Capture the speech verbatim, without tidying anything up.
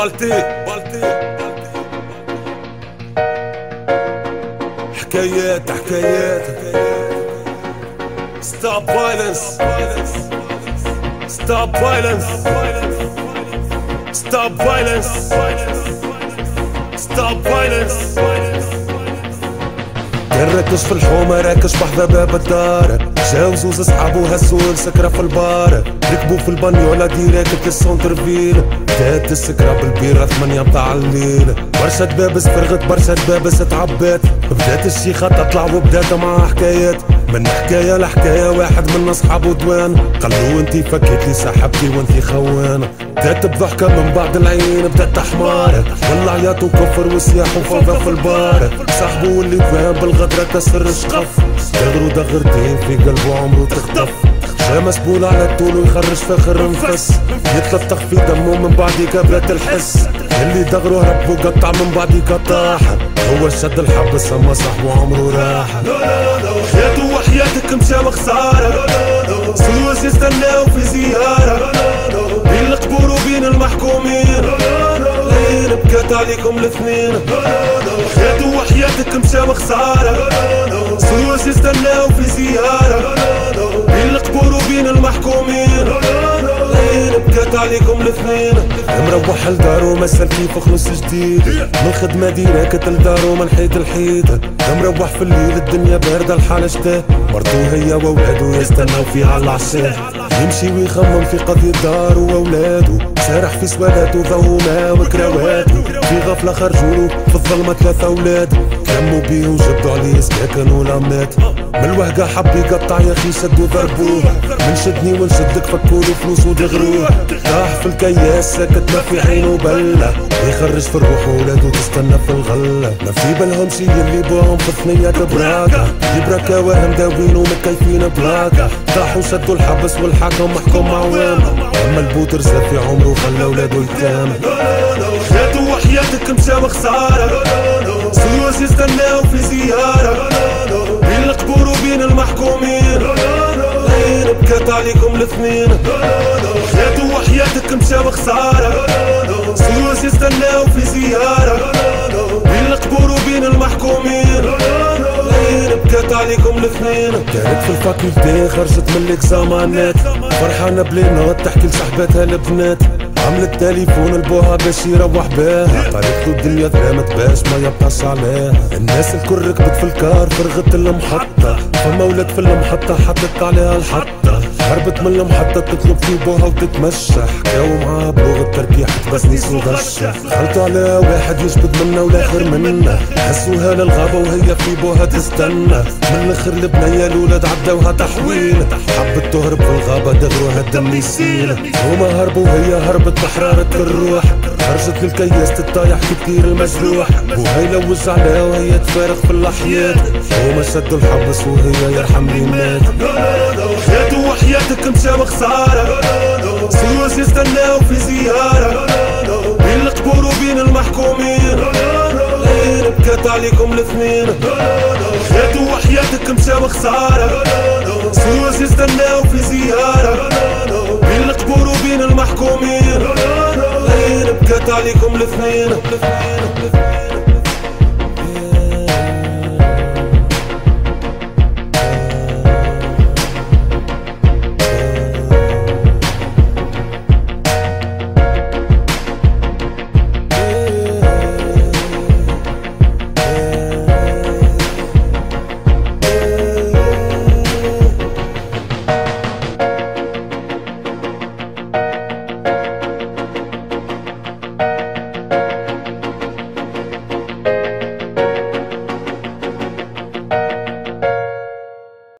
بالتي بالتي حكايات حكايات Stop violence Stop violence Stop violence Stop violence كان راكش في الحومة راكش بحذا باب الدار، جاو زوز صحابو هزو السكرة في البار، ركبو في البانيولا ديريكت للسونتر فيل، بدات السكرة بالبيرة ثمانية متاع الليل، برشا دبابس فرغت برشا دبابس تعبات، بدات الشيخة تطلع وبدات معها حكايات، من حكاية لحكاية واحد من اصحابو دوان، قالو انتي فكيت لي سحبتي وانتي خوانة، بدات بضحكة من بعد العين بدات حمارة، والله عياط وكفر وسياح وفوضى في البار، صاحبو اللي فاهم بالغدرة كسر الشقف، دغرو دغرتين في قلبو عمرو تخطف، جا مسبول على الطول ويخرج فاخر نفس، يتلطخ في دمو من بعديك برات الحس، اللي دغرو هرب وقطع من بعديك طاح، هو شد الحبس اما صاحبو عمرو راح، حياته وحياتك مشاو خسارة، سلوس يستناو في زيارة، بين القبور وبين المحكومين، لين بكات عليكم الاثنين، حياته وحياتك مشاو خسارة، سلوس يستناو في زيارة، بين القبور وبين المحكومين، لين بكات عليكم الاثنين، مروح لدارو مسال كيف خلص جديد، من الخدمة ديريكت لدارو من حيط الحيط، مروح في الليل الدنيا باردة الحالة شتاه، مرتو هي وولادو يستناو فيها على العشاء، يمشي ويخمم في قضية دارو وولادو، سارح في سوالاتو ضوما وكراواتو، في غفلة خرجولو في الظلمة ثلاثة اولاد، كلمو بيه وجبدو عليه سكاكن ولا مات، من الوهقة حب يقطع يا اخي شدو ضربوه، من شدني ونشدك فكولو فلوس ودغروه، طاح في الكياس ساكت ما في عينو بلة، يخرج في الروح ولادو تستنى في الغلة، ما في بالهم شي اللي بوهم في ثنيات براكة، يبركة واهم داوين ومتكيفين بلاكة، طاحوا شدوا الحبس والحاكم محكوم عوامة، اما البوتر زاد في عمره خلى ولادو يتامى، حياته وحياتك مشاو خسارة، سلوس يستناو في زيارة، بين القبور وبين المحكومين، لين بكات عليكم الاثنين، حياته وحياتك مشاو خسارة، سلوس يستناو في زيارة، بين القبور وبين المحكومين، لين بكات عليكم الاثنين، كانت في الفاكولتي خرجت من الاكزامانات، فرحانة بلينات تحكي لصاحباتها البنات، عملت تليفون لبوها باش يروح بيها، قالت له الدنيا ظلمت باش ما يبقاش عليها، الناس الكل ركبت في الكار فرغت المحطة، فما ولاد في المحطة حطت عليها الحطة، هربت من المحطة تطلب في بوها وتتمشى، حكاو معاها بلغة تركيح تبسنيس وغشة، خلطوا عليها واحد يجبد منا والاخر منا، هزوها للغابة وهي في بوها تستنى، من الاخر البنية الولاد عداوها تحويل، حبت تهرب في الغابة دغروها الدم يسيل، هما هربوا وهي هربت بحرارة الروح، خرجت للكياس تطايح كتير المجروح، وهي لوز عليها وهي تفارق في الأحيات، هما شدوا الحبس وهي يرحم لي مات، حياته وحياتك مشاو خسارة، سلوس يستناو في زيارة، بين القبور وبين المحكومين، لين بكات عليكم الاثنين، حياته وحياتك مشاو خسارة، سلوس يستناو في زيارة، بين القبور وبين المحكومين، لين بكات عليكم الاثنين.